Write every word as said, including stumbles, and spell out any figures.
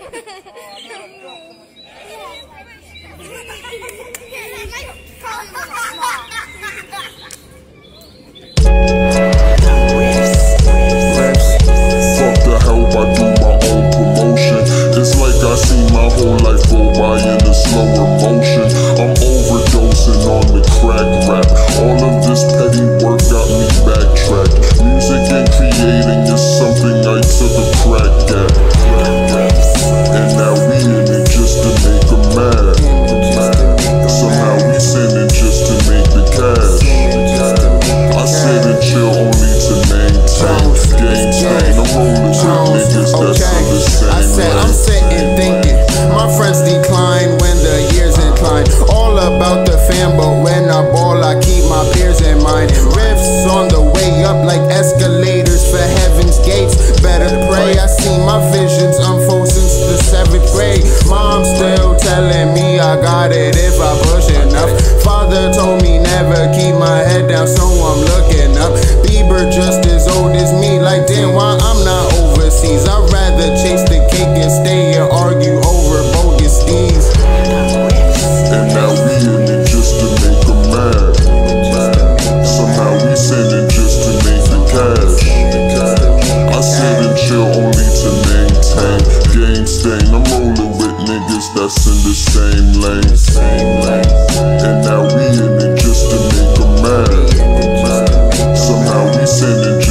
Slower motion, I'm overdosing on the crack rap. All of this petty work got me backtracked. Music and creating is something I took a crack at. And now we in it just to make 'em mad. Somehow we sinning just to make the cash. I sit and chill only to maintain. Game chain, I'm rolling with niggas that's on the same I said I'm sitting thinking, my friends decline when the years incline. All about the fam, but when I ball I keep my peers in mind. Riffs on the way up like escalators for heaven's gates. Better pray, I see my visions unfold since the seventh grade. Mom still telling me I got it if I push enough. Father told me never keep my head down, so I'm looking up. Bieber just as old as me, like damn why I'm not overseas. I'd rather chase the cake and stay and argue over bogus steeds. And now we in it just to make 'em mad. Somehow we sinning just to make the cash. I sit and chill only to maintain. Game stain, I'm rolling with niggas that's in the same lane. And now we in it just to make 'em mad. Somehow we sinning